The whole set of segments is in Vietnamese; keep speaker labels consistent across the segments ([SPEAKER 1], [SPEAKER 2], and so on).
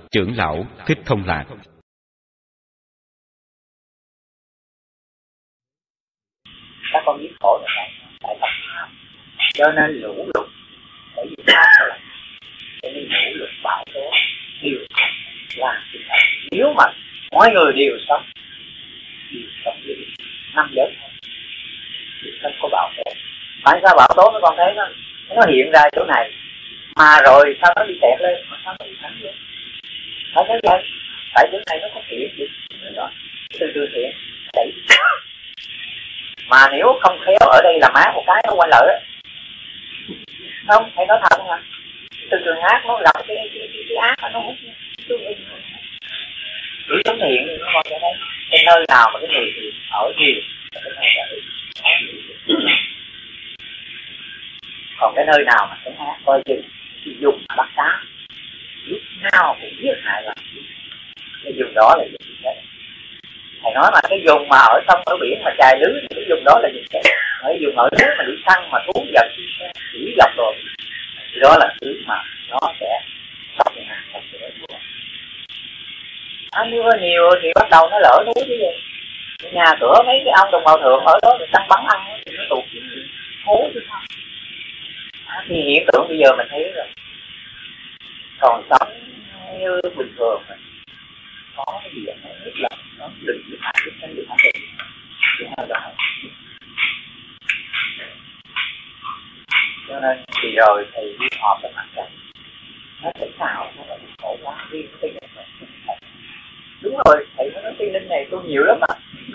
[SPEAKER 1] Trưởng lão Thích Thông Lạc.
[SPEAKER 2] Các con biết khổ là tại tập tham, cho nên lũ lụt, bởi vì tham là cho nên lũ lụt bão tố đều là sự thật. Nếu mà mọi người đều sống như năm giới thì không có bão tố. Tại sao bão tố mấy con thấy nó hiện ra chỗ này mà rồi sao nó đi tẹt lên mà sao nó đi thẳng lên? Phải thấy vậy? Tại chỗ này nó có thiện gì đó, từ thiện đẩy. Mà nếu không khéo ở đây làm ác một cái nó quay lại á, không phải nói thật không ạ? Từ trường ác nó gặp cái ác nó hút cứ sống thiện thì nó còn ở đây. Cái nơi nào mà cái người thì ở nhiều, còn cái nơi nào mà sống ác coi chừng thì dùng bắt cá lúc nào cũng giết hại là cái vùng đó là vùng chết. Thầy nói mà cái vùng mà ở sông ở biển mà chài lưới thì cái vùng đó là vùng chết. Ở vùng ở nước mà đi săn mà thú vật chỉ dọc rồi thì đó là thứ mà nó sẽ sọc nhà sọc cửa của nếu có nhiều thì bắt đầu nó lỡ núi chứ gì. Nhà cửa mấy cái ông đồng bào thượng ở đó thì săn bắn ăn thì nó tụt hố chứ sao. Thì hiện tượng bây giờ mình thấy rồi, còn sống như bình thường mà có cái gì nó nhất là nó đừng chỉ phải cái thân được hẳn định chứ không đó. Cho nên thì rồi thầy đi họp với mặt trận nó thế nào nó là khổ quá riêng cái này. Đúng rồi, thầy nói Tây Ninh này tu nhiều lắm mà.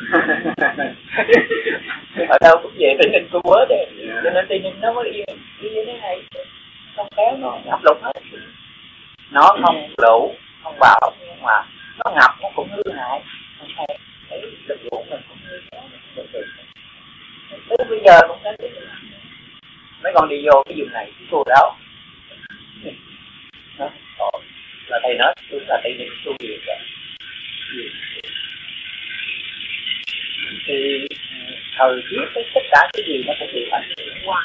[SPEAKER 2] Ở đâu cũng về Tây Ninh tu bớt đấy. Cho nên Tây Ninh nó mới đi như thế này. Không khéo nó ngập lụt hết. Nó không lũ, không bão, nhưng mà nó ngập nó cũng hư hại. Không phải thấy lực lũ mình cũng hư hại. Tới bây giờ cũng thấy mấy con đi vô cái vùng này cái chùa đó. Là thầy nói đúng là Tây Ninh tu nhiều rồi. Thì thời tiết tất cả cái gì nó cũng bị ảnh hưởng qua.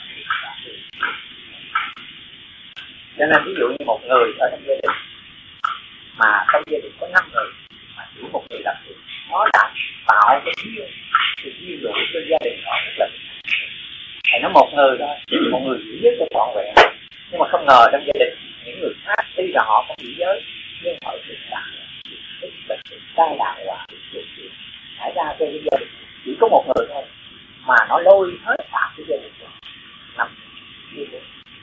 [SPEAKER 2] Cho nên ví dụ như một người ở trong gia đình mà trong gia đình có 5 người mà chỉ một người làm việc, nó đã tạo cái duyên đủ cho gia đình nó rất là. Thầy nói một người thôi, một người chỉ giới cho trọn vẹn, nhưng mà không ngờ trong gia đình những người khác tuy là họ có chỉ giới nhưng họ thực đạt tai nạn và xảy ra cho gia đình chỉ có một người thôi mà nó lôi hết cả cái gia đình nằm như thế.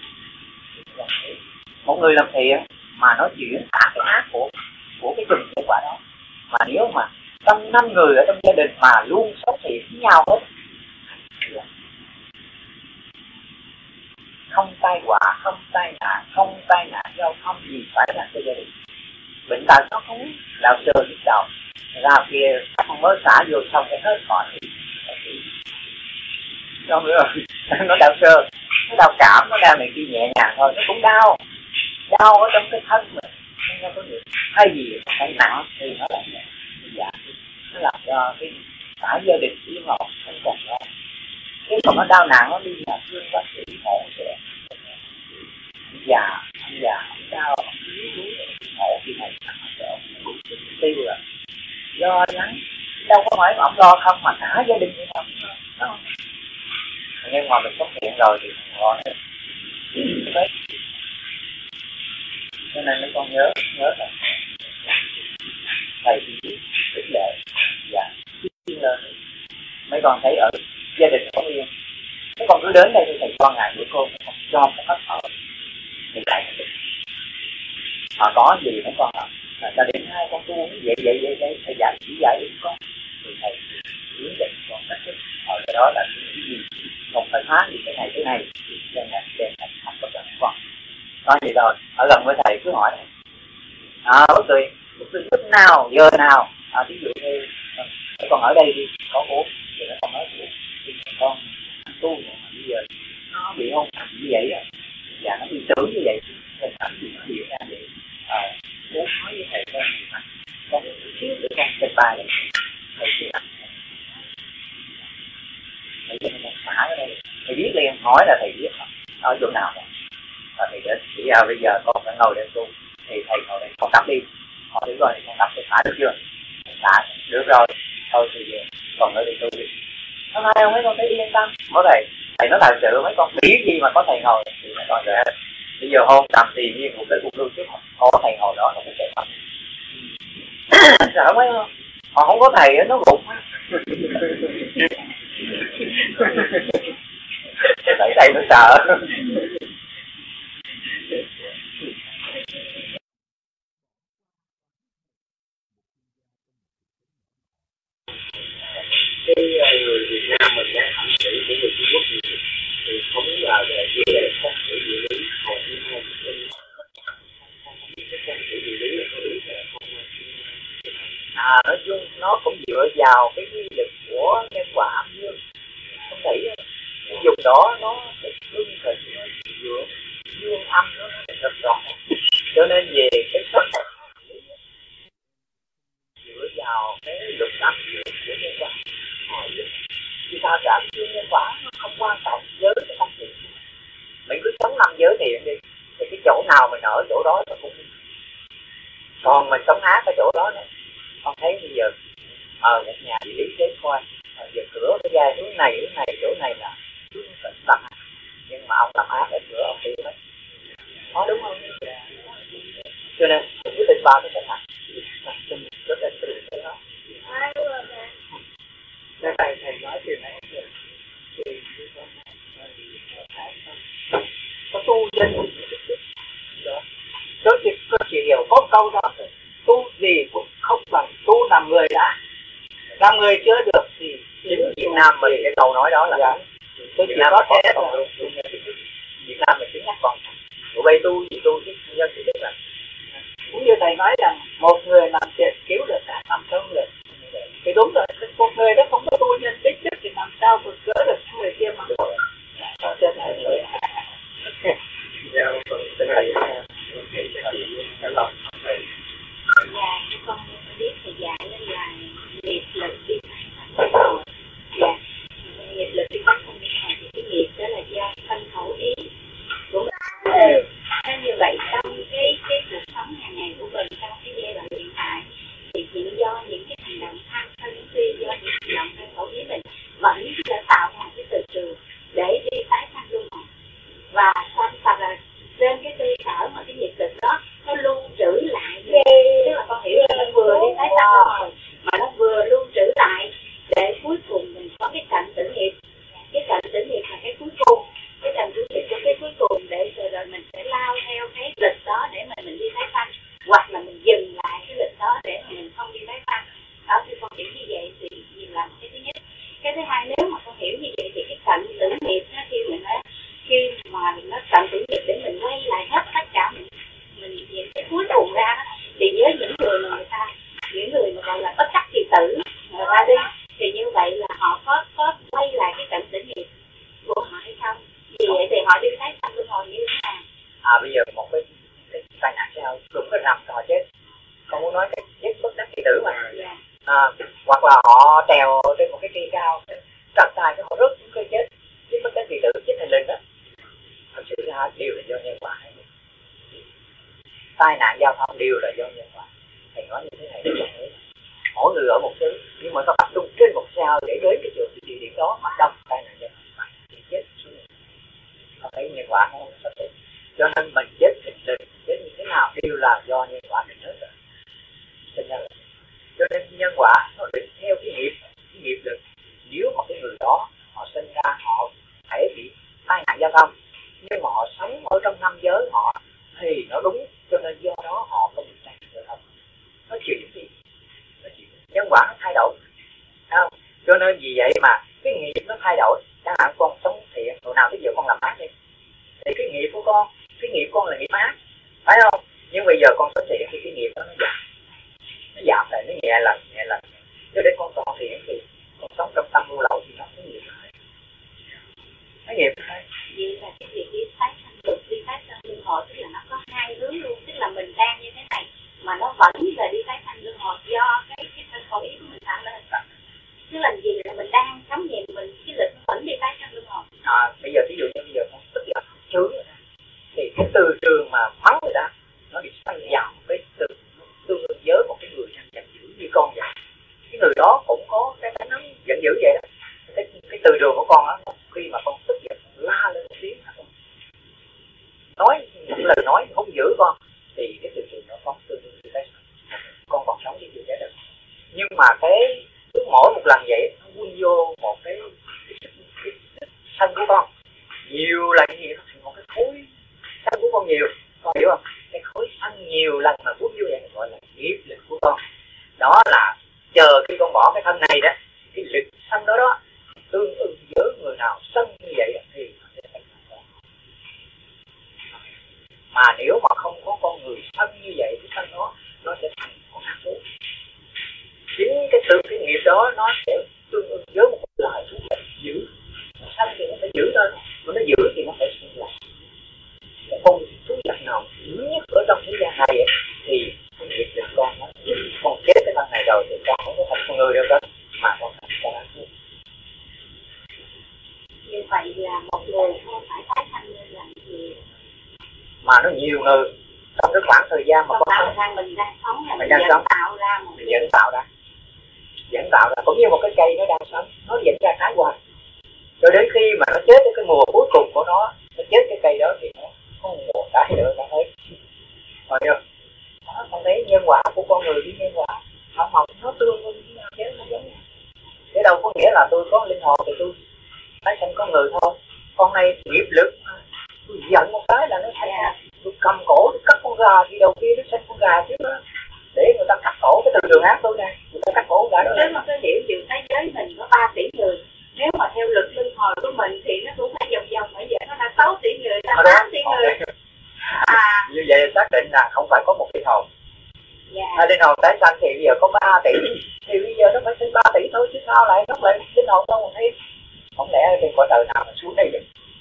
[SPEAKER 2] Một người làm thiện mà nó chuyển cả cái ác của cái chùm kết quả đó. Mà nếu mà trong 5 người ở trong gia đình mà luôn sống thiện với nhau hết, không tai họa, không tai nạn giao thông gì phải là cho gia đình. Bệnh tật nó không đạo sơ nhức đầu ra kia không mới xả vô xong cái hết còn thì không nữa rồi. Nó đau sơ, nó đau cảm, nó đau này kia nhẹ nhàng thôi, nó cũng đau ở trong cái thân mình, không có gì hay gì phải nặng thì nó làm dạ, nó làm cho cái cả gia đình yên ổn không còn lo. Cái còn nó đau nặng nó đi nhà thương bác sĩ mổ sẽ già đau mổ khi này tiêu rồi lo lắng, đâu có phải ông lo không mà cả gia đình như không đó. Nhưng mà mình xuất hiện rồi thì không lo nữa. Cho nên mấy con nhớ là thầy chỉ khích lệ và khuyên lên. Mấy con thấy ở gia đình có yên, mấy con cứ đến đây thì thầy cho ngày bữa cơm cho một hết ở thì dạy họ có gì mấy con ạ. Ta đến 2 con tu vậy thầy dạy chỉ dạy đến con thì thầy hướng dẫn con cách thức ở đó là cái gì còn phải phá gì cái này thì nên là thành có trận con nói gì rồi ở gần với thầy cứ hỏi bất kỳ lúc nào giờ nào ví dụ như con ở đây đi có uống thì nó còn nói uống thì con tu mà bây giờ nó bị hôn như vậy á và nó bị tưởng như vậy thì cảnh gì nó hiện ra vậy muốn nói với thầy con xíu để con trên bài này thầy sẽ làm thầy cho nên xả ở đây thầy biết liền hỏi là thầy biết ở chỗ nào và thầy đến bây giờ con phải ngồi đây tu thì thầy ngồi đây con đắp đi, họ thử coi con đắp thì xả được chưa, xả được rồi thôi thì về, còn nữa thì tôi đi. Nó nói không, mấy con thấy yên tâm. Có thầy nói thật sự mấy con nghĩ gì mà có thầy ngồi thì mấy con sẽ bây giờ hôn tầm thì nhiên một cái cuộc lưu trước họ có thầy ngồi đó nó cũng sẽ mất. Sợ mấy không, họ không có thầy nó gục. Thấy thầy nó sợ.
[SPEAKER 3] Cái người Việt Nam mình đã hành xử của người Trung Quốc thì không là về vấn đề phong thủy địa lý, hầu như không cái phong thủy địa lý là có đúng hay không?
[SPEAKER 2] Nói chung nó cũng dựa vào cái quy lực của nhân quả âm dương. Không thể cái vùng đó nó tương tự nó dựa dương âm nó rất rõ, cho nên về cái sắc dựa vào cái luật âm dương của nhân quả. Vì sao cái âm dương nhân quả nó không quan trọng với cái tâm thiện. Mình cứ sống năm giới thiện đi, thì cái chỗ nào mình ở chỗ đó nó cũng. Còn mình sống ác ở chỗ đó nữa. Con thấy bây giờ một nhà địa lý đến coi giờ cửa cái dây hướng này chỗ này là hướng tâm, nhưng mà ông làm ác ở cửa ông tiêu hết. Có đúng không? Cho nên quyết định vào cái cách này rất là tự cái đó.
[SPEAKER 3] Thầy nói chuyện này thì có tu dân có chỉ hiểu có câu đó, tu gì cũng không bằng tu làm người đã, làm người chưa được thì
[SPEAKER 2] chính Việt Nam mình cái câu nói đó là
[SPEAKER 3] dạ. Tôi chỉ có thế thôi.
[SPEAKER 2] Việt Nam mình chính nhắc còn tụi bay tu gì tu chứ nhân thì biết là
[SPEAKER 3] cũng như thầy nói rằng một người làm chuyện cứu được cả 500 người thì đúng rồi, một người đó không có tu nhân tích chất thì làm sao vượt gỡ được những người kia mà cho nên là
[SPEAKER 4] dạ, con biết thầy dạy nên là nghiệp lực đi phải rồi. Dạ, nghiệp lực đi bắt không phải thì cái nghiệp đó là do thân khẩu ý của mình. Nên như vậy trong cái cuộc sống hàng ngày của mình trong cái giai đoạn hiện tại thì những do những cái hành động tham sân si, do những hành động thân khẩu ý mình vẫn sẽ tạo ra cái từ trường để đi tái sanh luân hồi. Và hoặc là trên cái cơ sở mà cái nghiệp lực đó nó lưu trữ lại, tức là con hiểu là nó vừa đi tái sanh luân hồi mà nó vừa lưu trữ lại để cuối cùng mình có cái cạnh tử nghiệp. Cái cạnh tử nghiệp là cái cuối cùng, cái cạnh tử nghiệp của cái cuối cùng để rồi mình sẽ lao theo cái lịch đó để mà mình đi tái sanh, hoặc là mình dừng lại cái lịch đó để mà mình không đi tái sanh. Đó thì con hiểu như vậy thì làm cái thứ nhất. Cái thứ hai, nếu mà con hiểu như vậy thì cái cạnh tử nghiệp đó, khi mà nó cạnh tử nghiệp để mình quay lại hết tất cả mình những cái cuối cùng ra đó, thì với những người mà những người mà gọi là bất đắc kỳ tử người ta đi thì như vậy là họ có quay lại cái cạnh tử nghiệp của họ hay không? Vì vậy thì họ đi tái sanh luân hồi như thế nào?
[SPEAKER 2] Bây giờ một cái tai nạn sao đúng cái rằm họ chết, con muốn nói cái chết bất đắc kỳ tử mà. Hoặc là họ trèo trên một cái cây cao trật tài cho họ rớt xuống cây chết, chết bất đắc kỳ tử, chết thành linh đó. Thật sự ra đều là do nhân quả. Tai nạn giao thông đều là do nhân quả. Thầy nói như thế này để cho thấy mỗi người ở một xứ, nhưng mà nó tập trung trên một sao để đến cái địa điểm đó mà đông tai nạn giao thông thì chết xuống. Có thấy nhân quả không? Cho nên mình chết thịt linh, chết như thế nào đều là do nhân quả định hết rồi. Cho nên nhân quả nó định theo cái nghiệp lực. Nếu mà cái người đó họ sinh ra họ thể bị tai nạn giao thông, nhưng mà họ sống ở trong năm giới họ thì nó đúng, cho nên do đó họ không bị tai nạn giao thông. Nó chịu những gì? Nhân quả nó thay đổi, không? Cho nên vì vậy mà cái nghiệp nó thay đổi. Chẳng hạn con sống thiện, hồi nào tới giờ con làm ác đi, thì cái nghiệp của con, cái nghiệp con là nghiệp ác, phải không? Nhưng bây giờ con sống thiện thì cái nghiệp đó nó giảm lại, nó nhẹ lần. Cho đến con còn thiện thì con sống trong tâm ngu lậu thì nó có nghiệp lại. Nó nghiệp thôi.
[SPEAKER 4] Vậy là cái việc đi tái sanh luân hồi tức là nó có hai hướng luôn, tức là mình đang như thế này mà nó vẫn là đi tái sanh luân hồi do cái thân khẩu ý của mình tạo lên. Tức là gì là mình đang
[SPEAKER 2] đó cũng có cái tánh nó giận dữ vậy đó. Cái từ trường của con đó, khi mà con tức giận la lên một tiếng, nói một lời nói hung dữ con, thì cái từ trường nó có tương đương như thế. Con còn sống thì chưa chết được. Nhưng mà cái cứ mỗi một lần vậy nó quân vô một cái sân của con nhiều lần như vậy, nó thành một cái khối sân của con nhiều, con hiểu không? Cái khối sân nhiều lần mà quân vô vậy gọi là nghiệp lực của con. Đó là chờ khi con bỏ cái thân này đó, cái lực sân đó đó tương ứng với người nào sân như vậy thì nó sẽ thành con. Mà nếu mà không có con người sân như vậy, cái sân đó nó sẽ thành con ác thú. Chính cái nghiệp đó nó sẽ tương ứng với một loại thú vật dữ. Sân thì nó phải giữ thôi, mà nó giữ thì nó phải sinh lại. Con thú vật nào dữ nhất ở trong thế gian này ấy, thì con nghiệp được con nó con chết cái thân này rồi thì con không có thành con người đâu đó, mà con thành con ác thú.
[SPEAKER 4] Như vậy là một người không phải tái sanh như là gì?
[SPEAKER 2] Mà nó nhiều người trong cái khoảng thời gian mà
[SPEAKER 4] con thân mình đang sống là
[SPEAKER 2] mình đang sống
[SPEAKER 4] tạo ra một
[SPEAKER 2] mình dẫn tạo ra cũng như một cái cây nó đang sống, nó dẫn ra trái hoài cho đến khi mà nó chết cái mùa cuối cùng của nó chết cái cây đó thì nó không mùa trái nữa, nó hết. Còn chưa? Đó, con thấy nhân quả của con người với nhân quả không học nó tương ứng với nhau chứ nó giống nhau. Thế đâu có nghĩa là tôi có linh hồn thì tôi tái sanh con người thôi. Con này nghiệp lực tôi giận một cái là nó thành ra tôi cầm cổ tôi cắt con gà thì đầu kia nó sinh con gà chứ đó. Để người ta cắt cổ cái từ đường ác tôi nè, người ta cắt cổ gà đó.
[SPEAKER 4] Nếu mà cái hiểu giữa thế giới mình có 3 tỷ người, nếu mà theo lực linh hồn của mình thì nó cũng phải vòng vòng, bởi vậy nó là 6 tỷ người, 8 tỷ người.
[SPEAKER 2] Như vậy xác định là không phải có một linh hồn.
[SPEAKER 4] Dạ.
[SPEAKER 2] Linh hồn tái sanh thì bây giờ có 3 tỷ, thì bây giờ nó phải sinh 3 tỷ thôi chứ sao lại nó lại linh hồn đâu mà thấy. Không lẽ trên cõi trời nào mà xuống đây được.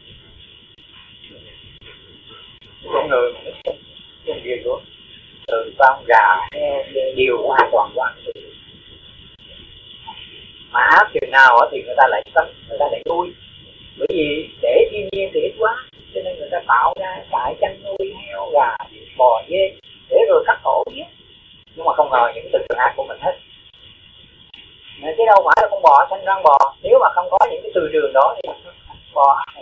[SPEAKER 2] Con người mà nó sinh gì luôn, từ con gà điều hoàn toàn mà áp chừng nào thì người ta lại sân, người ta lại nuôi, bởi vì để thiên nhiên thì ít quá cho nên người ta tạo ra trại chăn nuôi heo gà bò dê để rồi cắt cổ giết. Nhưng mà không ngờ những từ trường ác của mình hết. Chứ đâu phải là con bò sanh ra bò, nếu mà không có những cái từ trường đó thì bò